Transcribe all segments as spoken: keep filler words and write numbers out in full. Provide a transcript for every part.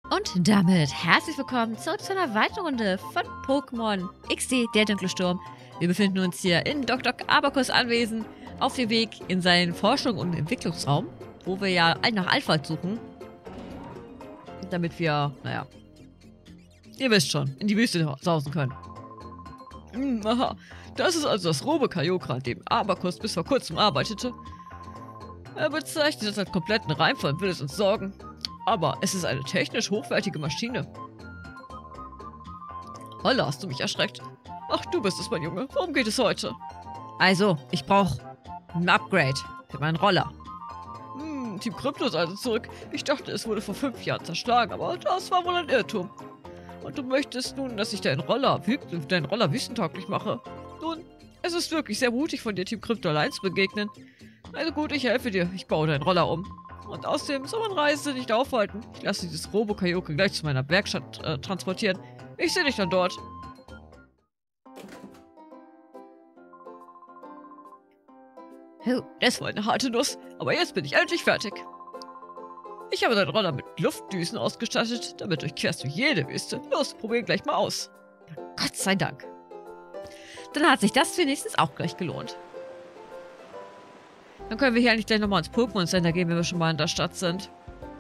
Und damit herzlich willkommen zurück zu einer weiteren Runde von Pokémon X D, der dunkle Sturm. Wir befinden uns hier in Doktor Abacus Anwesen auf dem Weg in seinen Forschung- und Entwicklungsraum, wo wir ja nach Alphard suchen. Damit wir, naja, ihr wisst schon, in die Wüste sausen können. Hm, aha, das ist also das Robe Kyogre, an dem Abacus bis vor kurzem arbeitete. Er bezeichnet das als kompletten Reimfall und will es uns sorgen. Aber es ist eine technisch hochwertige Maschine. Holla, hast du mich erschreckt? Ach, du bist es, mein Junge. Worum geht es heute? Also, ich brauche ein Upgrade für meinen Roller. Hm, Team Krypto ist also zurück. Ich dachte, es wurde vor fünf Jahren zerschlagen, aber das war wohl ein Irrtum. Und du möchtest nun, dass ich deinen Roller, deinen Roller wüstentauglich mache? Nun, es ist wirklich sehr mutig von dir, Team Krypto allein zu begegnen. Also gut, ich helfe dir. Ich baue deinen Roller um. Und außerdem soll man Reisende nicht aufhalten. Ich lasse dieses Robo Kyogre gleich zu meiner Werkstatt äh, transportieren. Ich sehe dich dann dort. Oh, das war eine harte Nuss. Aber jetzt bin ich endlich fertig. Ich habe deinen Roller mit Luftdüsen ausgestattet. Damit durchquerst du jede Wüste. Los, probier gleich mal aus. Gott sei Dank. Dann hat sich das wenigstens auch gleich gelohnt. Dann können wir hier eigentlich gleich nochmal ins Pokémon Center gehen, wenn wir schon mal in der Stadt sind.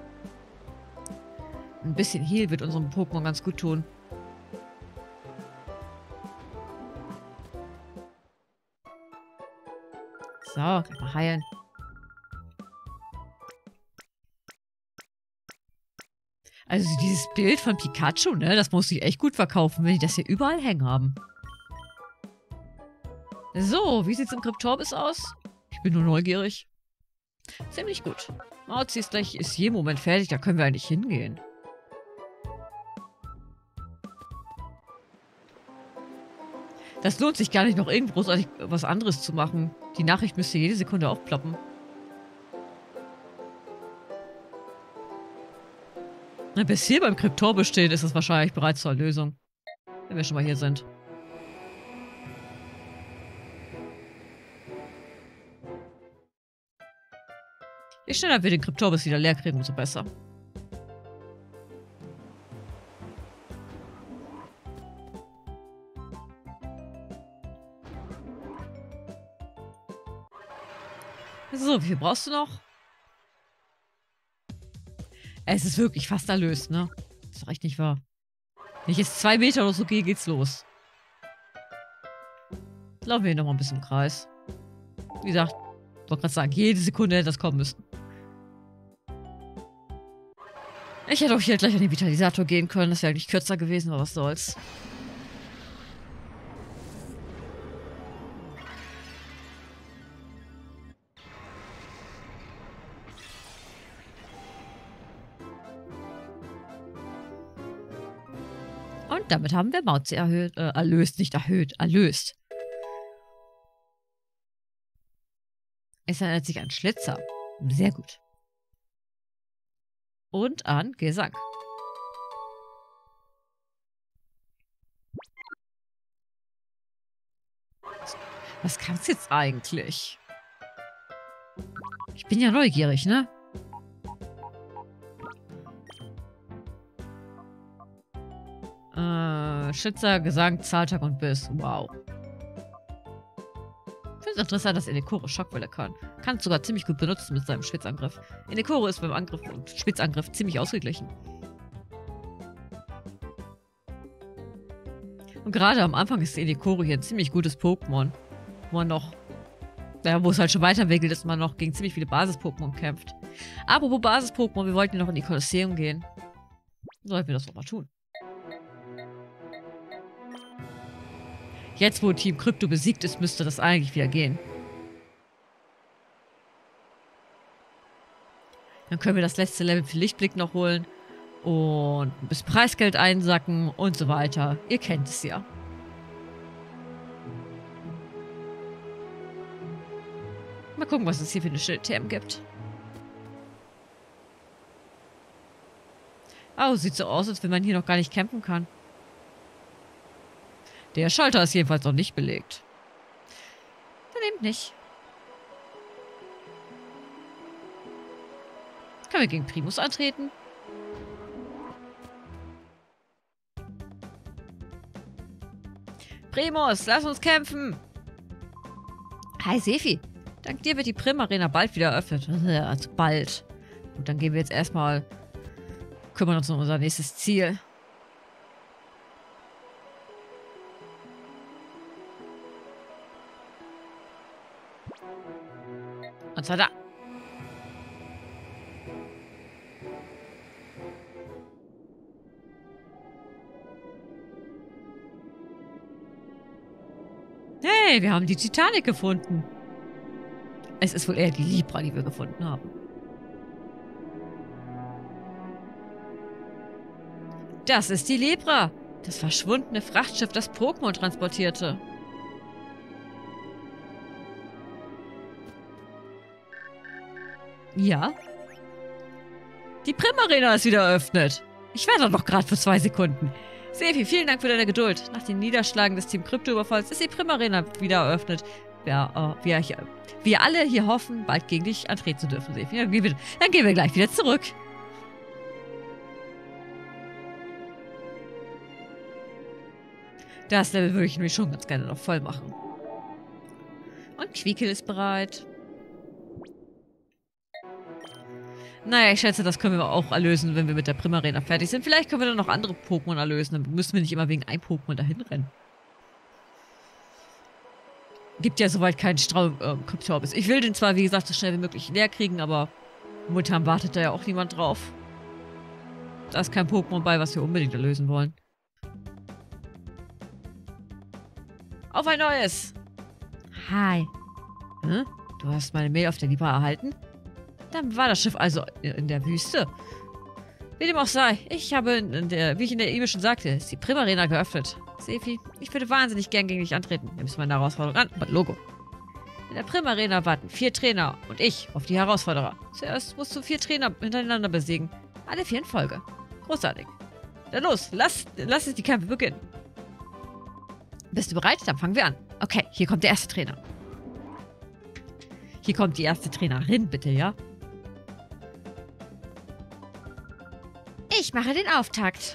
Ein bisschen Heal wird unserem Pokémon ganz gut tun. So, mal heilen. Also dieses Bild von Pikachu, ne, das muss ich echt gut verkaufen, wenn die das hier überall hängen haben. So, wie sieht's im Kryptorbis aus? Ich bin nur neugierig. Ziemlich gut. Mauzi ist gleich, ist je Moment fertig, da können wir eigentlich hingehen. Das lohnt sich gar nicht, noch irgendwo großartig was anderes zu machen. Die Nachricht müsste jede Sekunde aufploppen. Na, bis hier beim Kryptorbis stehen, ist es wahrscheinlich bereits zur Erlösung. Wenn wir schon mal hier sind. Je schneller wir den Kryptorbis wieder leer kriegen, umso besser. So, wie viel brauchst du noch? Es ist wirklich fast erlöst, ne? Ist doch echt nicht wahr. Wenn ich jetzt zwei Meter oder so gehe, geht's los. Laufen wir hier nochmal ein bisschen im Kreis. Wie gesagt, ich wollte gerade sagen, jede Sekunde hätte das kommen müssen. Ich hätte auch hier gleich an den Vitalisator gehen können. Das wäre eigentlich kürzer gewesen, aber was soll's. Und damit haben wir Mauzi erhöht, äh, erlöst, nicht erhöht, erlöst. Es erinnert sich an Schlitzer. Sehr gut. Und an Gesang. Was kann's jetzt eigentlich? Ich bin ja neugierig, ne? Äh, Schlitzer, Gesang, Zahltag und Biss. Wow. Ich finde es interessant, dass Elekore Schockwelle kann. Kann es sogar ziemlich gut benutzen mit seinem Spitzangriff. Elekore ist beim Angriff und Spitzangriff ziemlich ausgeglichen. Und gerade am Anfang ist Elekore hier ein ziemlich gutes Pokémon. Wo man noch, ja, wo es halt schon weiterentwickelt ist, man noch gegen ziemlich viele Basis-Pokémon kämpft. Apropos Basis-Pokémon, wir wollten ja noch in die Kolosseum gehen. Sollten wir das doch mal tun. Jetzt, wo Team Krypto besiegt ist, müsste das eigentlich wieder gehen. Dann können wir das letzte Level für Lichtblick noch holen. Und ein bisschen Preisgeld einsacken und so weiter. Ihr kennt es ja. Mal gucken, was es hier für eine Schild-T M gibt. Oh, sieht so aus, als wenn man hier noch gar nicht kämpfen kann. Der Schalter ist jedenfalls noch nicht belegt. Dann eben nicht. Können wir gegen Primus antreten? Primus, lass uns kämpfen! Hi, Sefi. Dank dir wird die Primarena bald wieder eröffnet. Also bald. Gut, dann gehen wir jetzt erstmal... kümmern uns um unser nächstes Ziel. Und zwar da. Hey, wir haben die Titanic gefunden. Es ist wohl eher die Libra, die wir gefunden haben. Das ist die Libra. Das verschwundene Frachtschiff, das Pokémon transportierte. Ja. Die Primarena ist wieder eröffnet. Ich war da noch gerade für zwei Sekunden. Sefi, vielen Dank für deine Geduld. Nach den Niederschlagen des Team Krypto-Überfalls ist die Primarena wieder eröffnet. Ja, äh, wir, hier, wir alle hier hoffen, bald gegen dich antreten zu dürfen, Sefi. Dann gehen wir, dann gehen wir gleich wieder zurück. Das Level würde ich nämlich schon ganz gerne noch voll machen. Und Quiekel ist bereit. Naja, ich schätze, das können wir auch erlösen, wenn wir mit der Primarena fertig sind. Vielleicht können wir dann noch andere Pokémon erlösen. Dann müssen wir nicht immer wegen einem Pokémon dahin rennen. Gibt ja soweit keinen Strahl-Kryptorbis. Äh, ich will den zwar, wie gesagt, so schnell wie möglich leer kriegen, aber momentan wartet da ja auch niemand drauf. Da ist kein Pokémon bei, was wir unbedingt erlösen wollen. Auf ein neues! Hi. Hm? Du hast meine Mail auf der Libra erhalten? Dann war das Schiff also in der Wüste. Wie dem auch sei, ich habe, in der, wie ich in der E-Mail schon sagte, ist die Primarena geöffnet. Sefi, ich würde wahnsinnig gern gegen dich antreten. Nimmst du meine Herausforderung an? Aber Logo. In der Primarena warten vier Trainer und ich auf die Herausforderer. Zuerst musst du vier Trainer hintereinander besiegen. Alle vier in Folge. Großartig. Dann los, lass, lass es die Kämpfe beginnen. Bist du bereit? Dann fangen wir an. Okay, hier kommt der erste Trainer. Hier kommt die erste Trainerin, bitte, ja? Ich mache den Auftakt.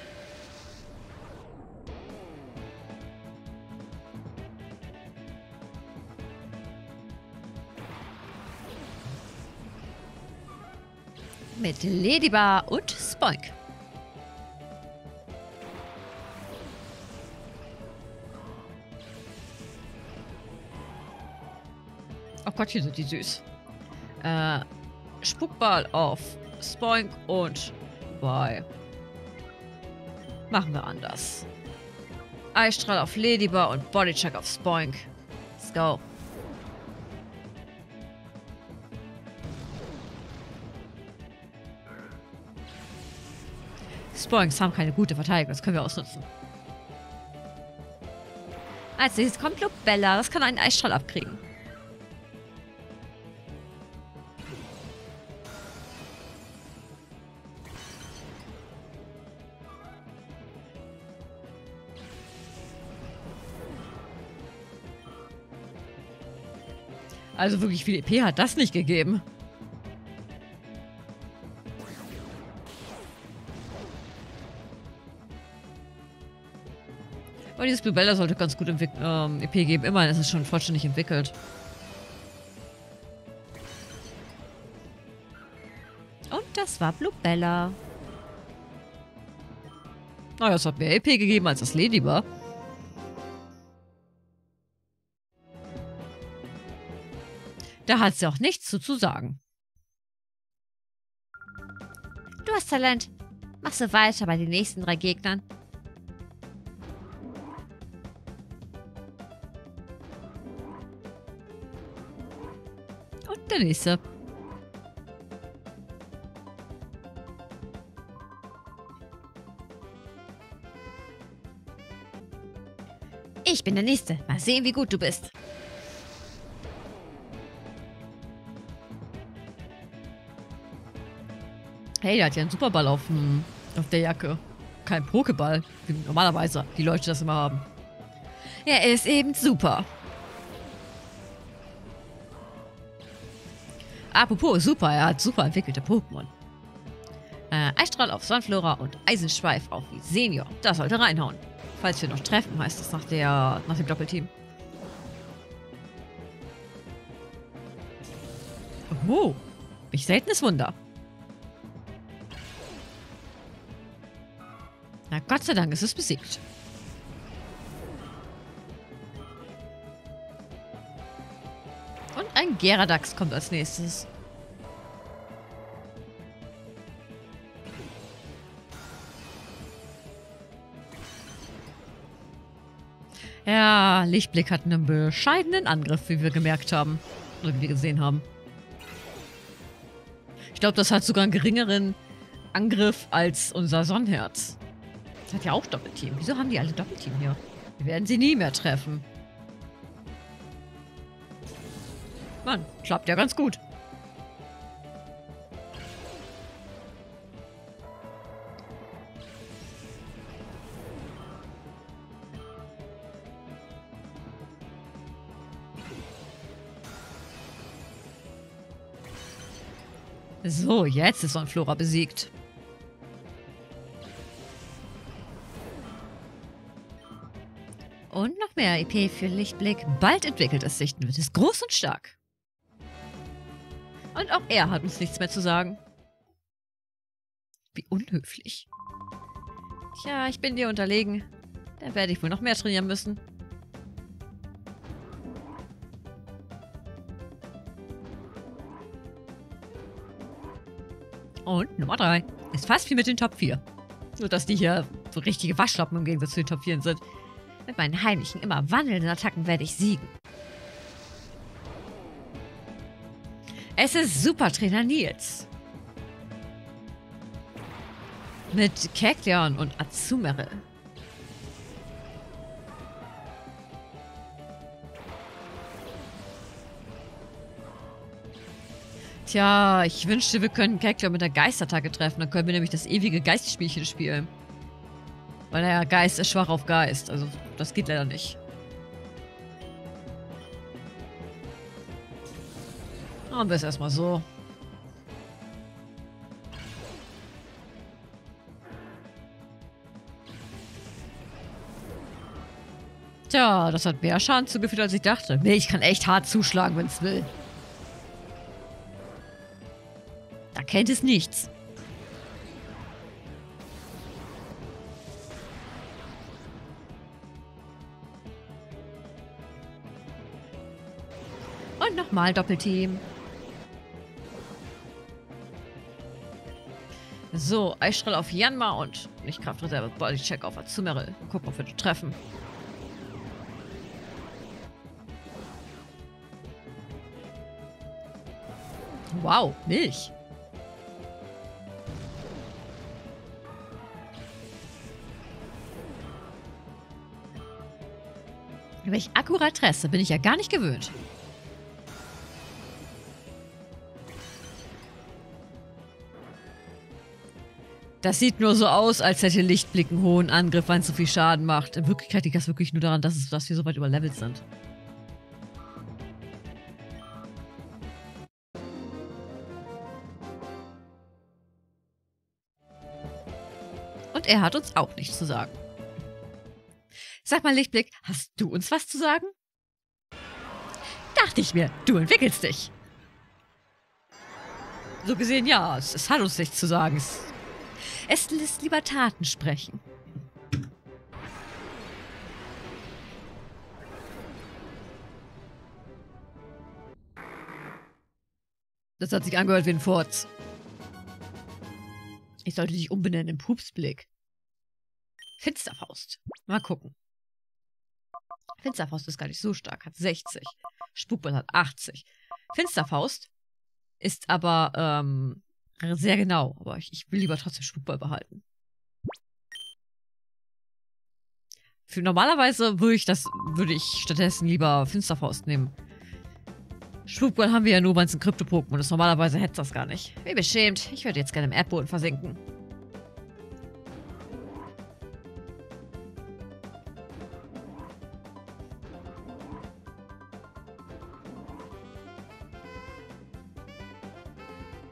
Mit Ladybar und Spoink. Oh Gott, hier sind die süß. Äh, Spukball auf Spoink und bei. Machen wir anders. Eisstrahl auf Ladybar und Bodycheck auf Spoink. Let's go. Spoinks haben keine gute Verteidigung, das können wir ausnutzen. Als nächstes kommt Lubella, das kann einen Eisstrahl abkriegen. Also wirklich viel E P hat das nicht gegeben. Aber dieses Lubella sollte ganz gut ähm, E P geben. Immerhin ist es schon vollständig entwickelt. Und das war Lubella. Naja, es hat mehr E P gegeben als das Ladybar. Da hat sie auch nichts zu, zu sagen. Du hast Talent. Mach so weiter bei den nächsten drei Gegnern. Und der nächste. Ich bin der Nächste. Mal sehen, wie gut du bist. Hey, der hat ja einen Superball auf, dem, auf der Jacke. Kein Pokéball, wie normalerweise die Leute das immer haben. Er ist eben super. Apropos super, er hat super entwickelte Pokémon. Äh, Eisstrahl auf Sunflora und Eisenschweif auf Senior. Das sollte reinhauen. Falls wir noch treffen, heißt das nach, der, nach dem Doppelteam. Oh, welch seltenes Wunder. Na Gott sei Dank ist es besiegt. Und ein Geradax kommt als nächstes. Ja, Lichtblick hat einen bescheidenen Angriff, wie wir gemerkt haben. Oder wie wir gesehen haben. Ich glaube, das hat sogar einen geringeren Angriff als unser Sonnenherz. Das hat ja auch Doppelteam. Wieso haben die alle Doppelteam hier? Wir werden sie nie mehr treffen. Mann, klappt ja ganz gut. So, jetzt ist Sonnenflora besiegt. Und noch mehr E P für Lichtblick. Bald entwickelt es sich, wird es groß und stark. Und auch er hat uns nichts mehr zu sagen. Wie unhöflich. Tja, ich bin dir unterlegen. Da werde ich wohl noch mehr trainieren müssen. Und Nummer drei. Ist fast wie mit den Top vier. Nur, dass die hier so richtige Waschlappen im Gegensatz zu den Top vier sind. Mit meinen heimlichen, immer wandelnden Attacken werde ich siegen. Es ist Supertrainer Nils. Mit Kekleon und Azumarill. Tja, ich wünschte, wir könnten Kekleon mit der Geistattacke treffen. Dann können wir nämlich das ewige Geistspielchen spielen. Weil naja, Geist ist schwach auf Geist. Also, das geht leider nicht. Machen wir es erstmal so. Tja, das hat mehr Schaden zugefügt, als ich dachte. Nee, ich kann echt hart zuschlagen, wenn es will. Da kennt es nichts. Und nochmal Doppelteam. So, Eisstrahl auf Yanma und nicht Kraftreserve, Bodycheck auf Azumarill. Gucken, ob wir die treffen. Wow, Milch. Welch Akkuratresse bin ich ja gar nicht gewöhnt. Das sieht nur so aus, als hätte Lichtblick einen hohen Angriff, weil es so viel Schaden macht. In Wirklichkeit liegt das wirklich nur daran, dass, es, dass wir so weit überlevelt sind. Und er hat uns auch nichts zu sagen. Sag mal, Lichtblick, hast du uns was zu sagen? Dachte ich mir, du entwickelst dich. So gesehen, ja, es, es hat uns nichts zu sagen. Es, es lässt lieber Taten sprechen. Das hat sich angehört wie ein Furz. Ich sollte dich umbenennen in Pupsblick. Finsterfaust. Mal gucken. Finsterfaust ist gar nicht so stark, hat sechzig. Spukball hat achtzig. Finsterfaust ist aber ähm, sehr genau. Aber ich, ich will lieber trotzdem Spukball behalten. Für normalerweise würde ich das, würde ich stattdessen lieber Finsterfaust nehmen. Spukball haben wir ja nur, wenn es ein Krypto-Pokémon ist. Normalerweise hätte es das gar nicht. Wie beschämt. Ich würde jetzt gerne im Erdboden versinken.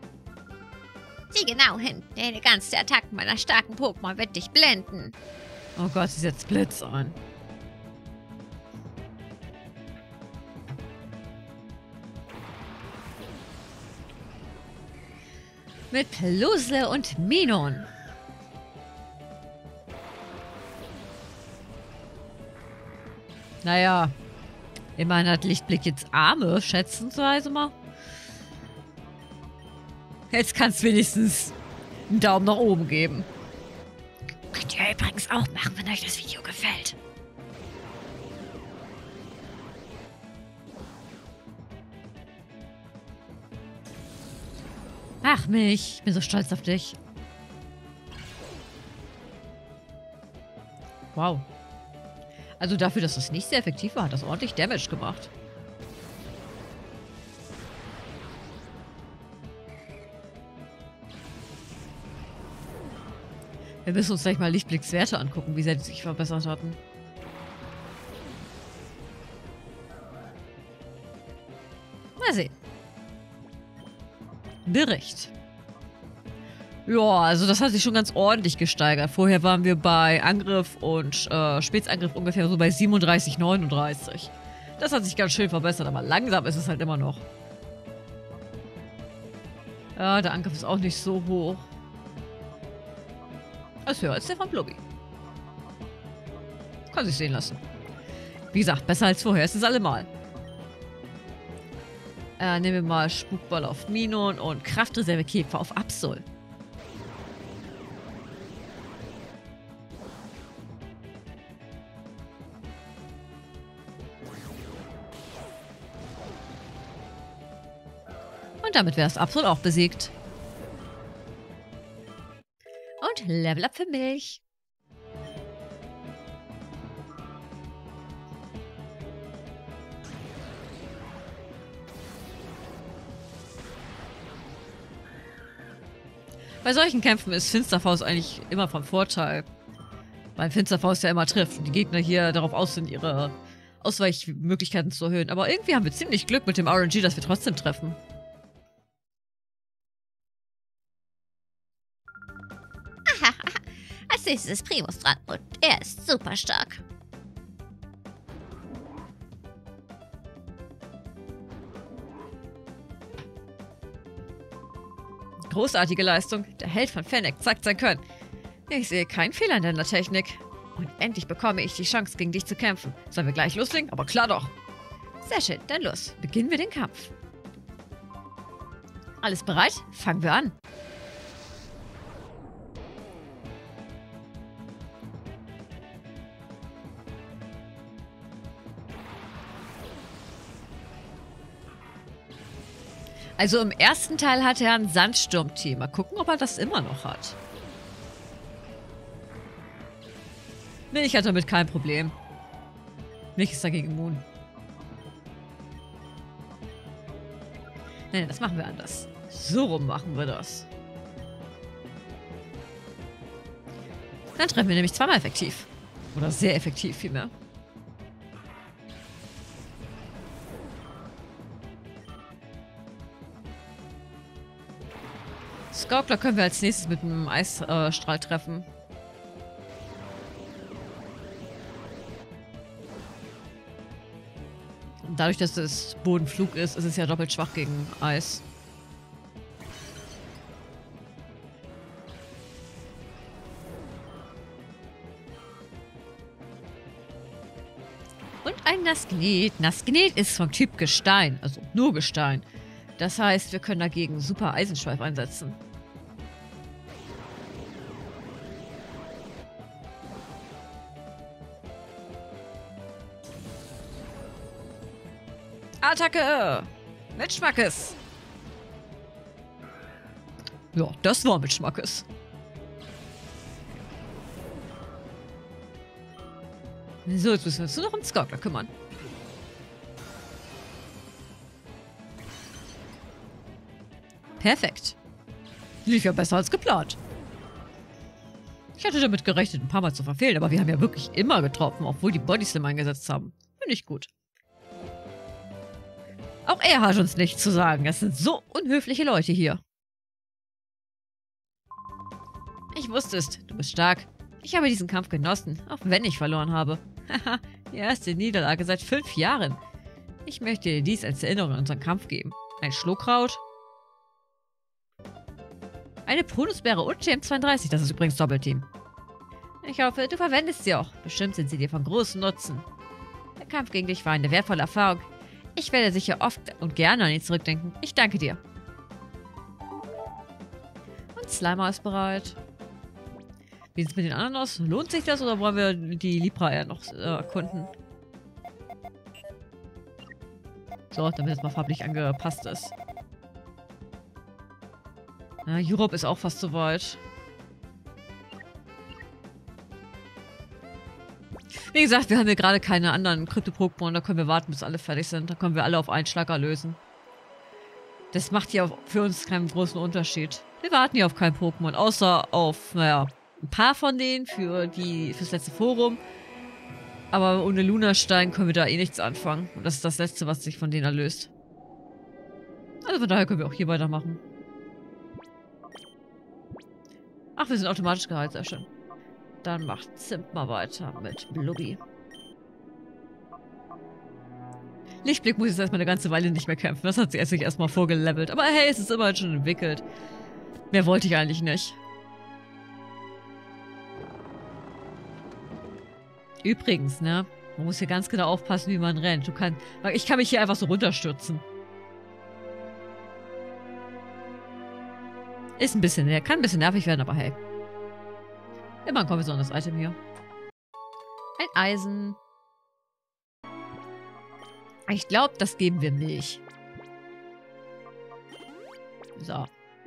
Sieh genau hin. Der Eleganz der Attacken meiner starken Pokémon wird dich blenden. Oh Gott, sie setzt Blitz ein. Mit Plusle und Minon. Naja, immerhin hat Lichtblick jetzt Arme, schätzungsweise mal. Jetzt kann es wenigstens einen Daumen nach oben geben. Könnt ihr übrigens auch machen, wenn euch das Video gefällt. Ach mich, ich bin so stolz auf dich. Wow. Also dafür, dass es nicht sehr effektiv war, hat das ordentlich Damage gemacht. Wir müssen uns gleich mal Lichtblicks Werte angucken, wie sehr die sich verbessert hatten. Mal sehen. Bericht. Ja, also das hat sich schon ganz ordentlich gesteigert. Vorher waren wir bei Angriff und äh, Spätsangriff ungefähr so bei siebenunddreißig, neununddreißig. Das hat sich ganz schön verbessert, aber langsam ist es halt immer noch. Ja, der Angriff ist auch nicht so hoch. Das ist höher als der von Blubby. Kann sich sehen lassen. Wie gesagt, besser als vorher ist es allemal. Äh, nehmen wir mal Spukball auf Minon und Kraftreserve Käfer auf Absol. Und damit wäre das Absol auch besiegt. Und Level Up für Milch. Bei solchen Kämpfen ist Finsterfaust eigentlich immer von Vorteil. Weil Finsterfaust ja immer trifft und die Gegner hier darauf aus sind, ihre Ausweichmöglichkeiten zu erhöhen. Aber irgendwie haben wir ziemlich Glück mit dem R N G, dass wir trotzdem treffen. Als nächstes ist Primus dran und er ist super stark. Großartige Leistung. Der Held von Fennec zeigt sein Können. Ich sehe keinen Fehler in deiner Technik. Und endlich bekomme ich die Chance, gegen dich zu kämpfen. Sollen wir gleich loslegen? Aber klar doch. Sehr schön, dann los. Beginnen wir den Kampf. Alles bereit? Fangen wir an. Also im ersten Teil hatte er ein Sandsturm-Team. Mal gucken, ob er das immer noch hat. Nee, ich hatte damit kein Problem. Nichts dagegen immun. Nee, das machen wir anders. So rum machen wir das. Dann treffen wir nämlich zweimal effektiv. Oder sehr effektiv vielmehr. Skorpler können wir als nächstes mit einem Eisstrahl äh, treffen. Und dadurch, dass es Bodenflug ist, ist es ja doppelt schwach gegen Eis. Und ein Nasknet. Nasknet ist vom Typ Gestein, also nur Gestein. Das heißt, wir können dagegen super Eisenschweif einsetzen. Attacke! Mit Schmackes! Ja, das war mit Schmackes. So, jetzt müssen wir uns nur noch um Skorpler kümmern. Perfekt. Lief ja besser als geplant. Ich hatte damit gerechnet, ein paar Mal zu verfehlen, aber wir haben ja wirklich immer getroffen, obwohl die Bodyslam eingesetzt haben. Finde ich gut. Auch er hat uns nichts zu sagen. Es sind so unhöfliche Leute hier. Ich wusste es. Du bist stark. Ich habe diesen Kampf genossen, auch wenn ich verloren habe. Haha, die erste Niederlage seit fünf Jahren. Ich möchte dir dies als Erinnerung an unseren Kampf geben. Ein Schluckraut. Eine Prunusbeere und T M zweiunddreißig, das ist übrigens Doppelteam. Ich hoffe, du verwendest sie auch. Bestimmt sind sie dir von großem Nutzen. Der Kampf gegen dich war eine wertvolle Erfahrung. Ich werde sicher oft und gerne an ihn zurückdenken. Ich danke dir. Und Slimer ist bereit. Wie sieht es mit den anderen aus? Lohnt sich das oder wollen wir die Libra eher noch äh, erkunden? So, damit es mal farblich angepasst ist. Ja, Europe ist auch fast so weit. Wie gesagt, wir haben hier gerade keine anderen Krypto-Pokémon. Da können wir warten, bis alle fertig sind. Da können wir alle auf einen Schlag erlösen. Das macht hier für uns keinen großen Unterschied. Wir warten hier auf kein Pokémon. Außer auf, naja, ein paar von denen für die fürs letzte Forum. Aber ohne Lunastein können wir da eh nichts anfangen. Und das ist das Letzte, was sich von denen erlöst. Also von daher können wir auch hier weitermachen. Ach, wir sind automatisch geheilt, sehr schön. Dann macht Zimt mal weiter mit Blubbi. Lichtblick muss jetzt erstmal eine ganze Weile nicht mehr kämpfen. Das hat sie sich erstmal vorgelevelt. Aber hey, es ist immerhin schon entwickelt. Mehr wollte ich eigentlich nicht. Übrigens, ne? Man muss hier ganz genau aufpassen, wie man rennt. Du kann, ich kann mich hier einfach so runterstürzen. Ist ein bisschen, kann ein bisschen nervig werden, aber hey. Immer ein kombiniertes Item hier. Ein Eisen. Ich glaube, das geben wir Milch. So.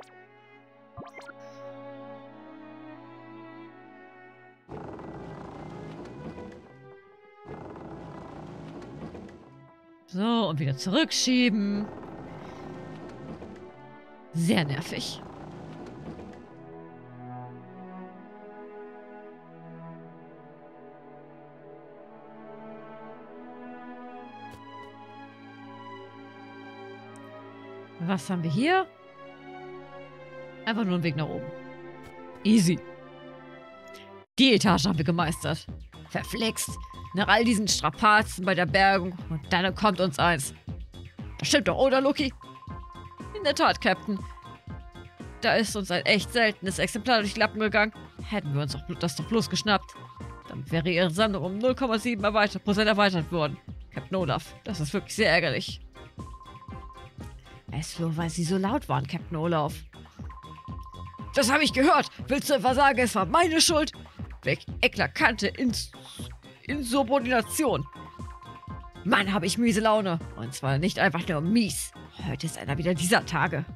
So, und wieder zurückschieben. Sehr nervig. Was haben wir hier? Einfach nur einen Weg nach oben. Easy. Die Etage haben wir gemeistert. Verflixt. Nach all diesen Strapazen bei der Bergung. Und dann kommt uns eins. Das stimmt doch, oder, Loki? In der Tat, Captain. Da ist uns ein echt seltenes Exemplar durch die Lappen gegangen. Hätten wir uns doch das doch bloß geschnappt. Dann wäre ihre Sammlung um null Komma sieben erweitert, Prozent erweitert worden. Captain Olaf, das ist wirklich sehr ärgerlich. Es nur, weil sie so laut waren, Captain Olaf. Das habe ich gehört. Willst du etwa sagen, es war meine Schuld? Welch eklatante Ins Insubordination. Mann, habe ich miese Laune. Und zwar nicht einfach nur mies. Heute ist einer wieder dieser Tage.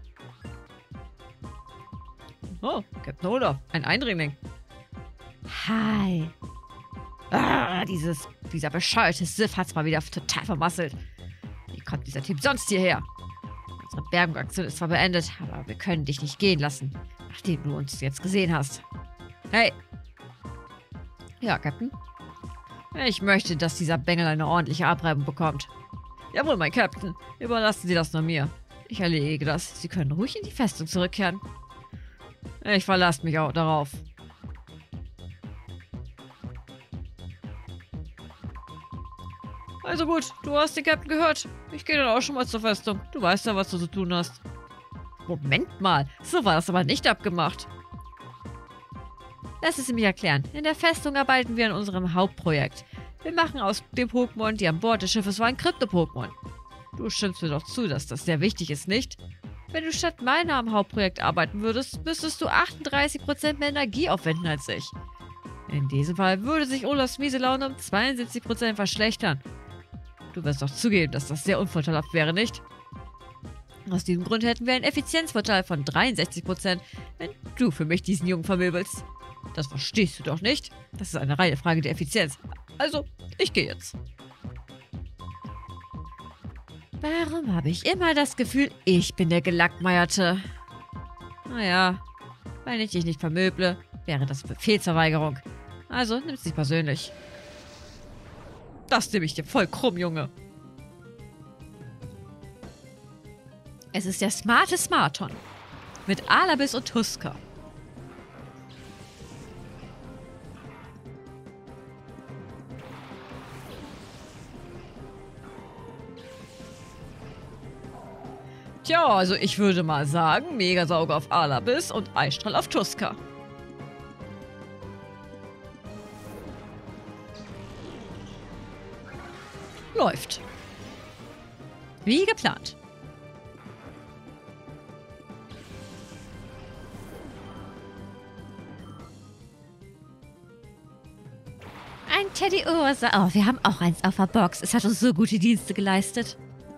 Oh, Captain Olaf, ein Eindringling. Hi. Ah, dieses, dieser bescheuerte Sif hat's mal wieder total vermasselt. Wie kommt dieser Typ sonst hierher? Unsere Bergungsaktion ist zwar beendet, aber wir können dich nicht gehen lassen, nachdem du uns jetzt gesehen hast. Hey. Ja, Captain. Ich möchte, dass dieser Bengel eine ordentliche Abreibung bekommt. Jawohl, mein Captain. Überlassen Sie das nur mir. Ich erledige das. Sie können ruhig in die Festung zurückkehren. Ich verlasse mich auch darauf. Also gut, du hast den Captain gehört. Ich gehe dann auch schon mal zur Festung. Du weißt ja, was du zu tun hast. Moment mal, so war das aber nicht abgemacht. Lass es mich erklären. In der Festung arbeiten wir an unserem Hauptprojekt. Wir machen aus den Pokémon, die an Bord des Schiffes waren, Krypto-Pokémon. Du stimmst mir doch zu, dass das sehr wichtig ist, nicht? Wenn du statt meiner am Hauptprojekt arbeiten würdest, müsstest du achtunddreißig Prozent mehr Energie aufwenden als ich. In diesem Fall würde sich Olafs miese Laune um zweiundsiebzig Prozent verschlechtern. Du wirst doch zugeben, dass das sehr unvorteilhaft wäre, nicht? Aus diesem Grund hätten wir einen Effizienzvorteil von dreiundsechzig Prozent, wenn du für mich diesen Jungen vermöbelst. Das verstehst du doch nicht? Das ist eine reine Frage der Effizienz. Also, ich gehe jetzt. Warum habe ich immer das Gefühl, ich bin der Gelackmeierte? Naja, wenn ich dich nicht vermöble, wäre das Befehlsverweigerung. Also, nimm es nicht persönlich. Das nehme ich dir voll krumm, Junge. Es ist der smarte Smarton. Mit Alabis und Tusker. Tja, also ich würde mal sagen, Megasauger auf Alabis und Eisstrahl auf Tuska. Läuft. Wie geplant. Ein Teddy Ursa. Oh, wir haben auch eins auf der Box. Es hat uns so gute Dienste geleistet.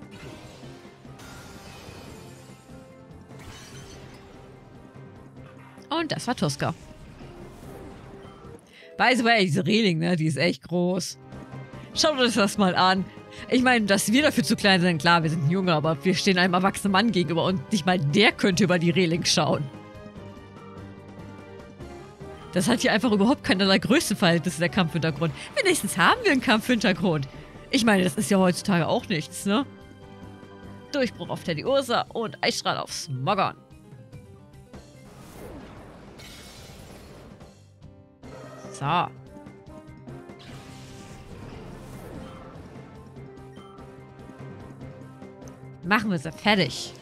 Und das war Tuska. By the way, diese Reling, ne, die ist echt groß. Schaut euch das mal an. Ich meine, dass wir dafür zu klein sind, klar, wir sind Junge, aber wir stehen einem erwachsenen Mann gegenüber und nicht mal der könnte über die Reling schauen. Das hat hier einfach überhaupt keinerlei Größenverhältnis, der Kampfhintergrund. Wenigstens haben wir einen Kampfhintergrund. Ich meine, das ist ja heutzutage auch nichts, ne? Durchbruch auf Teddy Ursa und Eisstrahl auf Smogon. So. Machen wir sie fertig.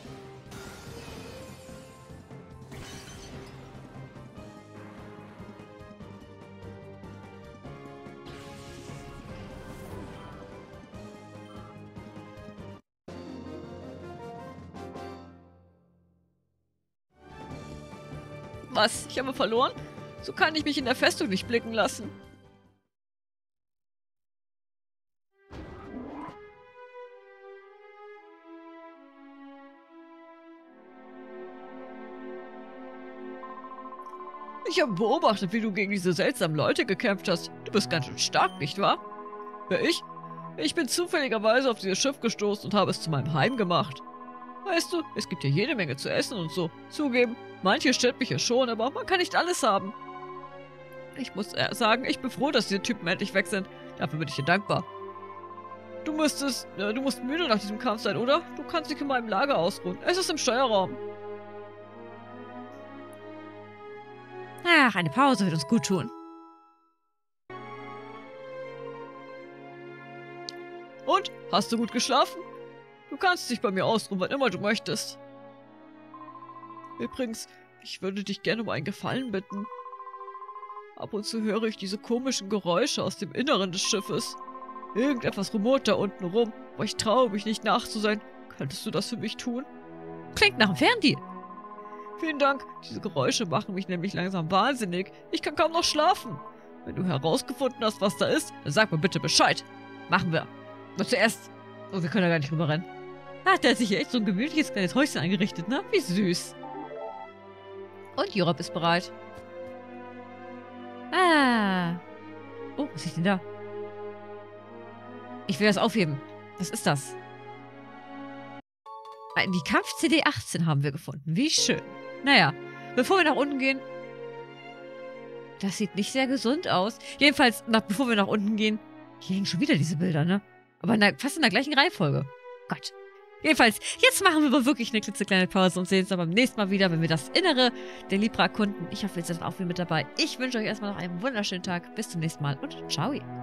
Was? Ich habe verloren? So kann ich mich in der Festung nicht blicken lassen. Ich habe beobachtet, wie du gegen diese seltsamen Leute gekämpft hast. Du bist ganz schön stark, nicht wahr? Wer ich? Ich bin zufälligerweise auf dieses Schiff gestoßen und habe es zu meinem Heim gemacht. Weißt du, es gibt hier jede Menge zu essen und so. Zugeben, manches stört mich ja schon, aber man kann nicht alles haben. Ich muss äh, sagen, ich bin froh, dass diese Typen endlich weg sind. Dafür bin ich dir dankbar. Du müsstest, äh, du musst müde nach diesem Kampf sein, oder? Du kannst dich in meinem Lager ausruhen. Es ist im Steuerraum. Ach, eine Pause wird uns gut tun. Und? Hast du gut geschlafen? Du kannst dich bei mir ausruhen, wann immer du möchtest. Übrigens, ich würde dich gerne um einen Gefallen bitten. Ab und zu höre ich diese komischen Geräusche aus dem Inneren des Schiffes. Irgendetwas rumort da unten rum, aber ich traue mich nicht nachzusehen. Könntest du das für mich tun? Klingt nach einem Ferndeal. Vielen Dank. Diese Geräusche machen mich nämlich langsam wahnsinnig. Ich kann kaum noch schlafen. Wenn du herausgefunden hast, was da ist, dann sag mir bitte Bescheid. Machen wir. Nur zuerst... Oh, wir können ja gar nicht rüberrennen. Ah, der hat sich hier echt so ein gemütliches kleines Häuschen eingerichtet, ne? Wie süß. Und Europe ist bereit. Ah. Oh, was ist denn da? Ich will das aufheben. Was ist das? Die Kampf-C D achtzehn haben wir gefunden. Wie schön. Naja, bevor wir nach unten gehen... Das sieht nicht sehr gesund aus. Jedenfalls, nach, bevor wir nach unten gehen... Hier hängen schon wieder diese Bilder, ne? Aber in der, fast in der gleichen Reihenfolge. Gott. Jedenfalls, jetzt machen wir aber wirklich eine klitzekleine Pause und sehen uns dann beim nächsten Mal wieder, wenn wir das Innere der Libra erkunden. Ich hoffe, ihr seid auch wieder mit dabei. Ich wünsche euch erstmal noch einen wunderschönen Tag. Bis zum nächsten Mal und ciao.